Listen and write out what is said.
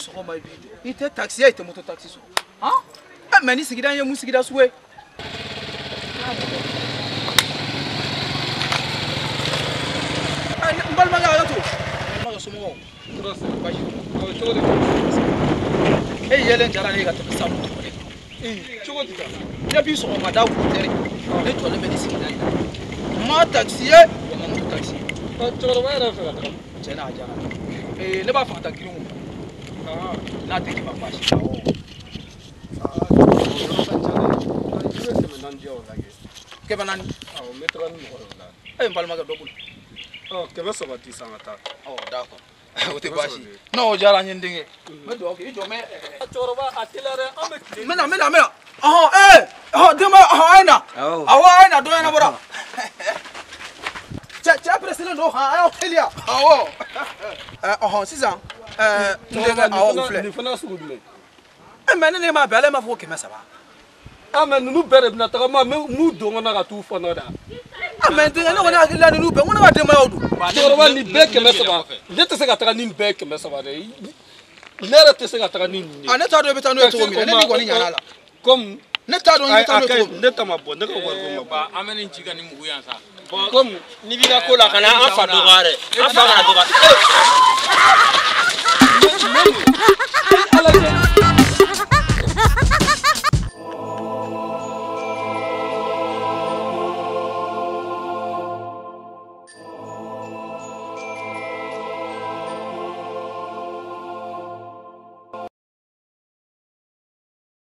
so ma bi ite taxi ite moto taxi so ha mani sigida ye musigida suwe mbal manga gato manga so mo trosse baji ko chode yelen jara ne ga ta samu to chode ka ya bi so ma da ku tere ne to le mani sigida ma taxi ye ma moto taxi chode wa ra fa ta chena jara ne ba fa ta kiru na te ki ba ba shi ke banani o metro ni mo la mbal maga double ke ba so ba ti sangata d'accord o te bashi no jara nyindinge me do ke jo me choro ba atilare ameti mena dema aina aina do yana bora cha president do ha Elia sisan ndenge ufle ni fana sugudle mena ne ma bele ma fo ke mesaba amen nous bere bina tagama mu dongo na ka tu fona da amen te no na akila ni be ngona ba tema yodu choro ba ni be ke mesaba je te se ka taga ni be ke mesaba de nera te se ka taga ni ne ta do beta no eto mi ne ni ko ni nyana la comme ne ta do ni ta no ne ta ma bo ne ko ko ba amen ni jiga ni mu yan sa comme ni biga ko la kana afa do gare afa na do gare